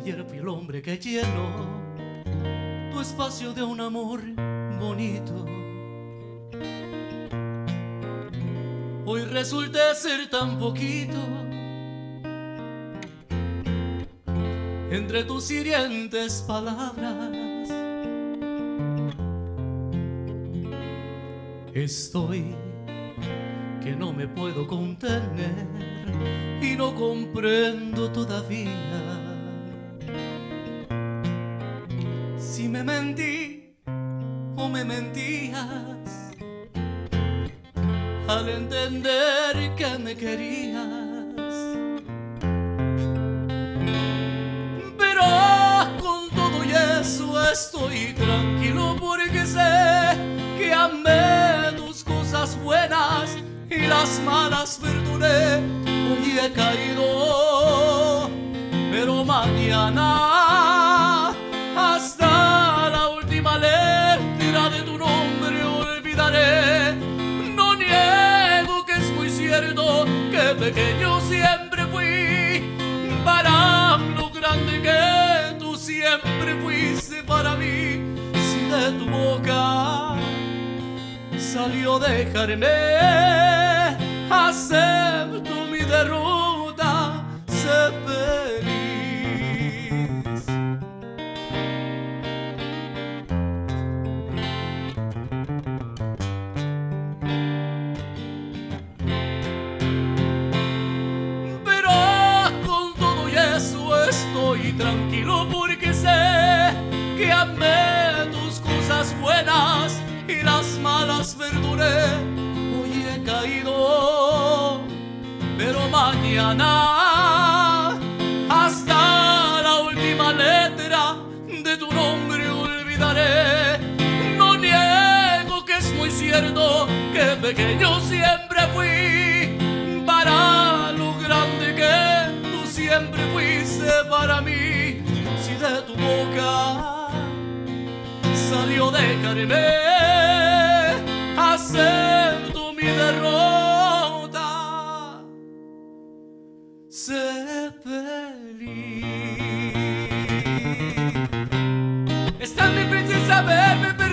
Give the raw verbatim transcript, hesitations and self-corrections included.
Ayer fui el hombre que llenó tu espacio de un amor bonito. Hoy resulta ser tan poquito. Entre tus hirientes palabras estoy que no me puedo contener y no comprendo todavía si me mentí o me mentías al entender que me querías. Pero con todo y eso estoy tranquilo porque sé que amé tus cosas buenas y las malas perdoné. Hoy he caído, pero mañana hasta la última letra de tu nombre olvidaré. No niego que es muy cierto que pequeño siempre fui para lo grande que tú siempre fuiste para mí. Si de tu boca salió dejarme, acepto mi derrota, sé feliz. Pero con todo y eso estoy tranquilo porque sé que amé tus cosas buenas y las malas perdoné. Hoy he caído, pero mañana hasta la última letra de tu nombre olvidaré. No niego que es muy cierto que pequeño siempre fui para lo grande que tú siempre fuiste para mí. Si de tu boca salió dejarme, acepto mi derrota, sé feliz. Es tan difícil saberme